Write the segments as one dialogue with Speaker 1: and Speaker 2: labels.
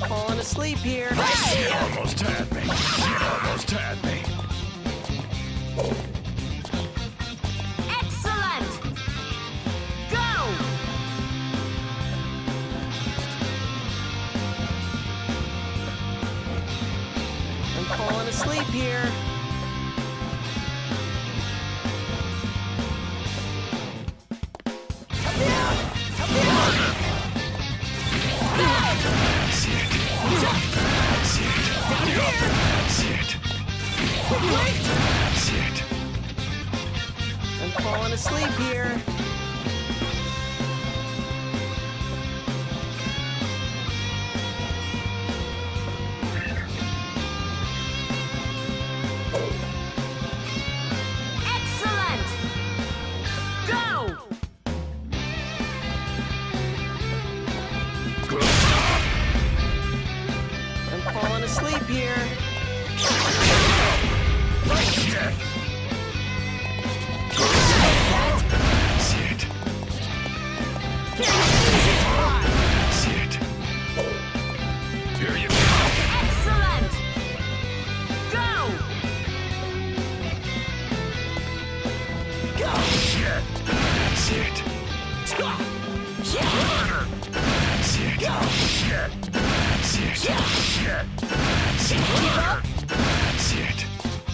Speaker 1: falling asleep here.
Speaker 2: You almost had me. You almost had me.
Speaker 3: Excellent! Go!
Speaker 1: I'm falling asleep here. Come down! Come down!
Speaker 2: That's it. That's it.
Speaker 1: Down here!
Speaker 2: That's it.
Speaker 1: Wait!
Speaker 2: That's it.
Speaker 1: I'm falling asleep here.
Speaker 3: Excellent! Go!
Speaker 2: Good stuff.
Speaker 1: I'm falling asleep here.
Speaker 2: Shit. That's it. That's it. Here you go.
Speaker 3: Excellent! Go!
Speaker 2: Shit. That's it. That's it. Shit. That's it. Shit. That's it. That's it.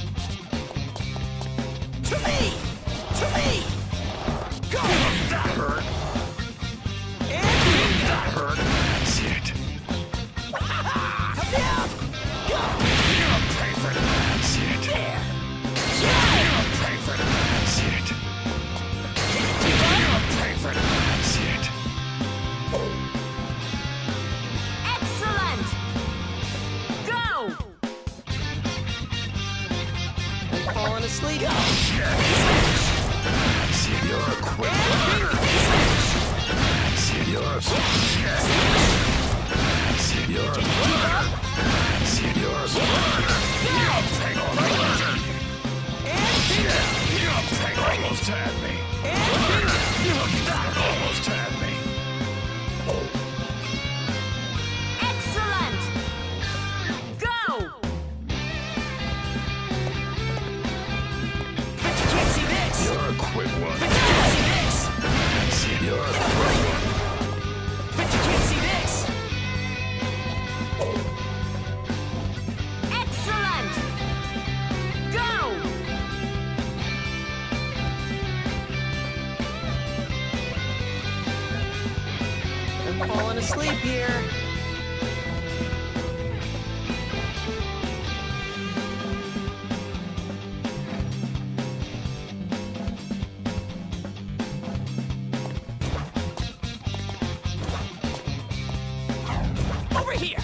Speaker 1: To me! To me! Go!
Speaker 2: That hurt.
Speaker 1: And
Speaker 2: That hurt. That's it.
Speaker 1: come down! Go!
Speaker 2: You'll pay for that. That's it.
Speaker 1: There!
Speaker 2: You'll pay for that. That's it. You'll pay for that. That's it.
Speaker 3: Excellent! Go!
Speaker 1: I'm falling asleep.
Speaker 2: See, you're a quick runner. See, you're a shit. See, you're a runner. See, you're a runner. You'll take all the runner. You'll take almost had me. That almost had me.
Speaker 3: Excellent! Go!
Speaker 1: But you can't see this!
Speaker 2: You're a quick one.
Speaker 1: But you can't see this!
Speaker 2: See, you're a quick one.
Speaker 1: But you can't see this!
Speaker 3: Excellent! Go!
Speaker 1: I'm falling asleep here. Over here!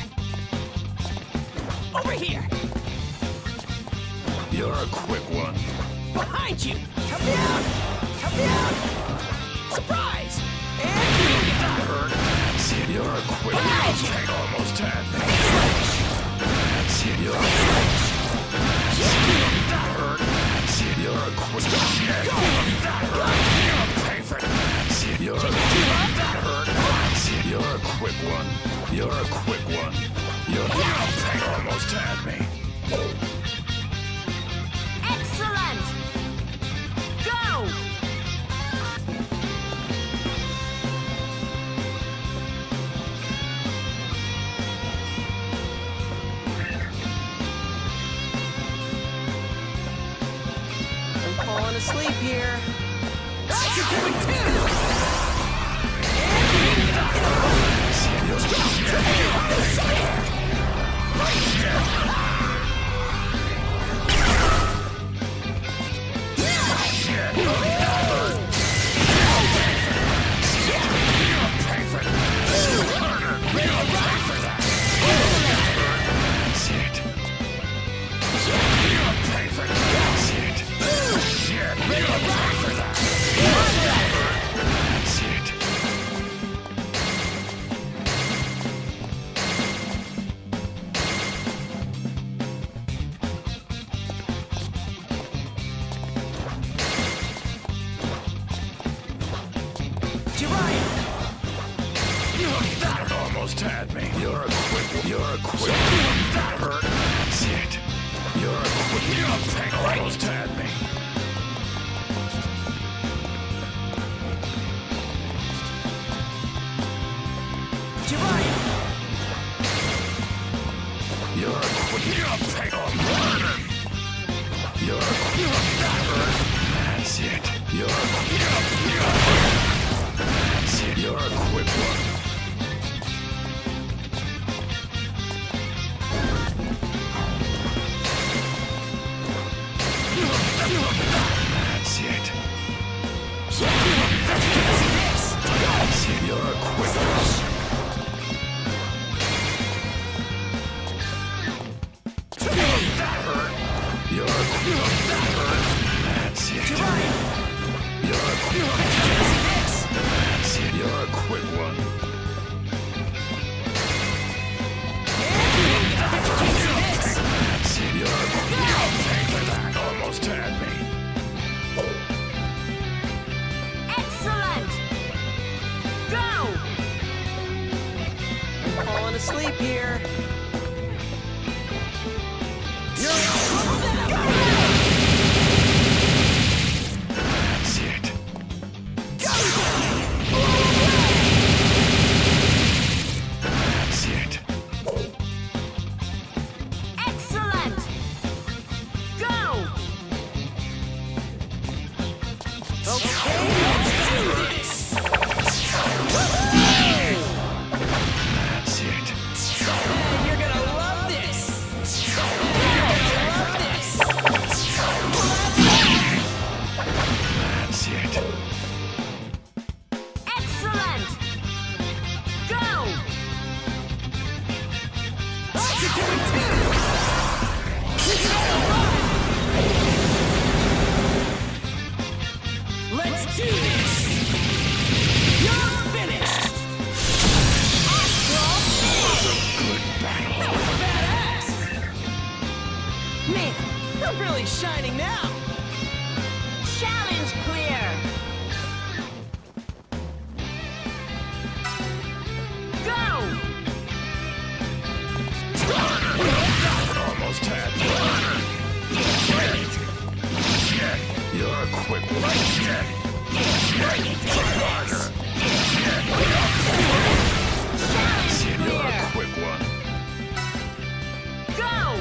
Speaker 1: Over here!
Speaker 2: You're a quick one.
Speaker 1: Behind you! Come down! Come down! Surprise! And
Speaker 2: That hurt. See, you're a quick one.
Speaker 1: Behind you.
Speaker 2: Take almost had me. See, you're a That hurt. See, you're a quick one. That hurt. You'll pay for that. See, you're a That hurt. See, you're a quick one. You're a quick one. You'll take almost had me.
Speaker 3: Excellent! Go!
Speaker 1: I'm falling asleep here. You're doing too! Jiraiya!
Speaker 2: That almost had me. You're a quick one. You're a quick one. That hurt. That's it. You're a quick one. You almost had me.
Speaker 1: Jiraiya!
Speaker 2: You're a quick one. You're a quick one. That hurt. That's it. You're a quick one. That's it. You're a quick one. That's it. That's it. You're a quick one. That hurt. You're a quick one. That hurt. That's it. You're a quick one. That's it. You're a quick one. That's it. You're a quick one. Thank you for that. Almost had me.
Speaker 3: Excellent! Go!
Speaker 1: I'm falling asleep here.
Speaker 2: That's it. That's it.
Speaker 3: Excellent! Go!
Speaker 1: Okay, let's do this.
Speaker 2: That's it.
Speaker 1: And you're gonna love this. You're gonna love this.
Speaker 2: That's it.
Speaker 3: Excellent! Go!
Speaker 1: You're doing too. Let's do this. You're finished.
Speaker 2: Good battle.
Speaker 1: Badass. Man, I'm really shining now.
Speaker 3: Challenge clear! Go!
Speaker 2: Almost had me. Shit. You're a quick one. Shit. Try harder.
Speaker 3: Challenge
Speaker 2: You're a
Speaker 3: clear!
Speaker 2: quick one.
Speaker 3: Go!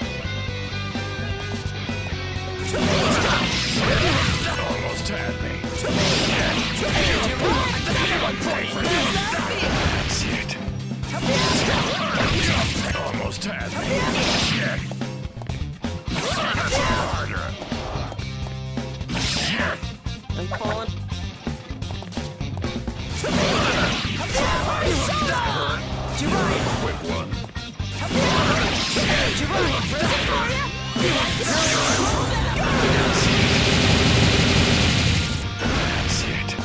Speaker 2: Almost had me. That's it. Almost had me. Shit. Try harder. Shit.
Speaker 1: I'm falling. Jiraiya!
Speaker 2: Quick one.
Speaker 1: Jiraiya, present for ya?
Speaker 2: That's it.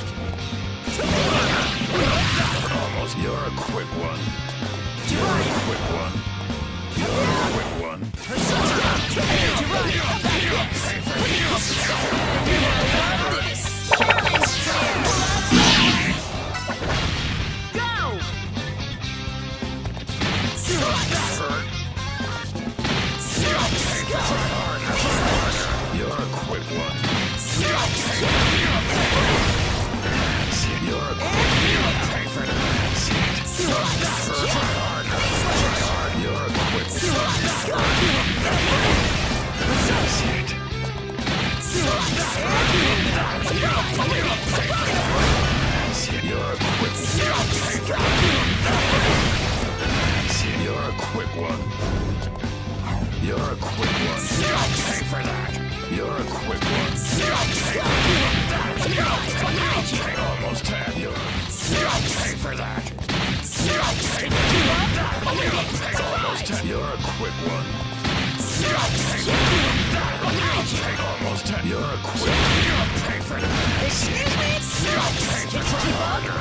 Speaker 2: Almost. You're a quick one. You're a quick one. You're a quick one.
Speaker 3: Go!
Speaker 2: You're a quick one. You're a quick one. Pay for that. Try harder. You're a quick one. That's it. That's it. You're a quick one. That's it. You're a quick one. You're a quick one. Pay for that. You're a quick one. Almost had you. Pay for that. Almost had. You're a quick one. Almost had. You're a quick one. Pay for that.
Speaker 1: Excuse me?
Speaker 2: Pay for harder.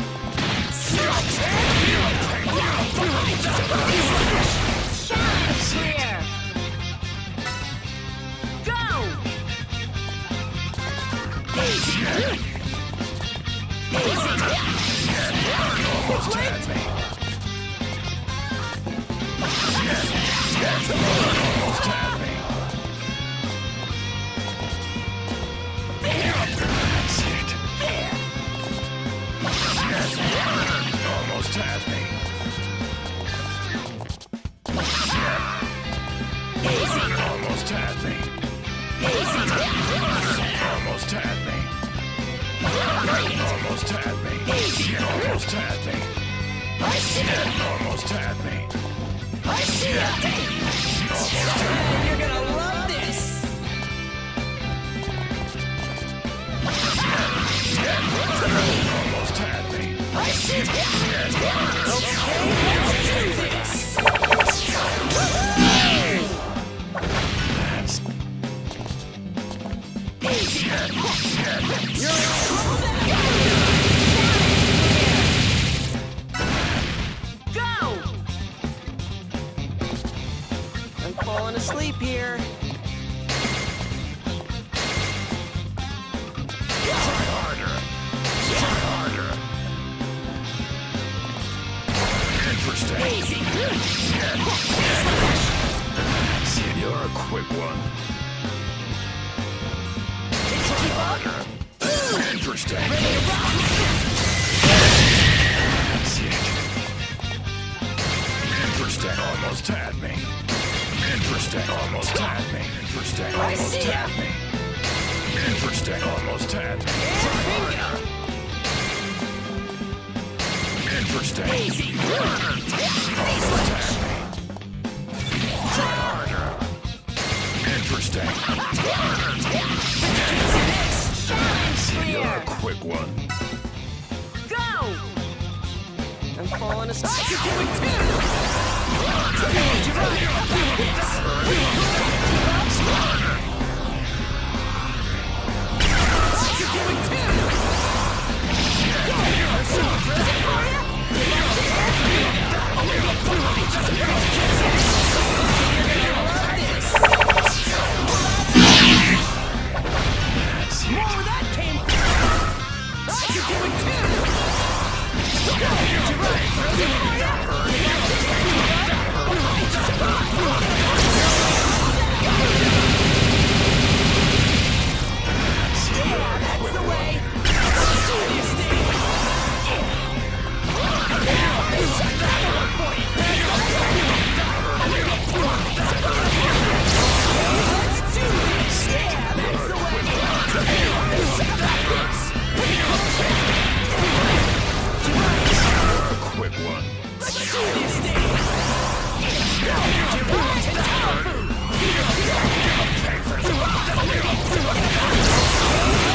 Speaker 3: Challenge clear! Go!
Speaker 2: Almost had me. almost had me.
Speaker 1: Easy.
Speaker 2: Almost had me.
Speaker 1: Easy.
Speaker 2: Almost had me. Almost had me.
Speaker 1: Easy.
Speaker 2: Almost had me.
Speaker 1: I see it.
Speaker 2: Almost had me.
Speaker 1: I see it. You're gonna love this.
Speaker 2: Almost had me.
Speaker 1: I see it. Okay, let's do this. Easy. You're in trouble now.
Speaker 3: Go!
Speaker 1: I'm falling asleep here.
Speaker 2: Try harder. Try harder. Interesting.
Speaker 1: Easy.
Speaker 2: You're a quick one.
Speaker 1: Keep up.
Speaker 2: Interesting. Interesting. Almost had me. Interesting. Almost had me. Interesting. Almost
Speaker 1: see ya.
Speaker 2: had me. Interesting. Almost had me.
Speaker 1: Bingo.
Speaker 2: Interesting.
Speaker 1: Easy.
Speaker 2: Almost had me. Try harder. Interesting. You're a quick one.
Speaker 3: Go!
Speaker 1: I'm falling asleep. You're doing too. You're doing too. More where that came from. You're doing too. Yeah, that's the way. Let's do this thing. Shut that one for you. Let's do this. Yeah, that's the way. Shut that this.
Speaker 2: Quick one.
Speaker 1: Let's do this thing.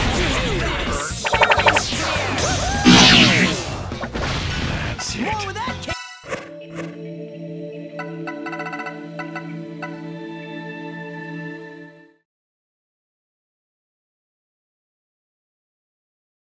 Speaker 2: That's it.
Speaker 1: More where that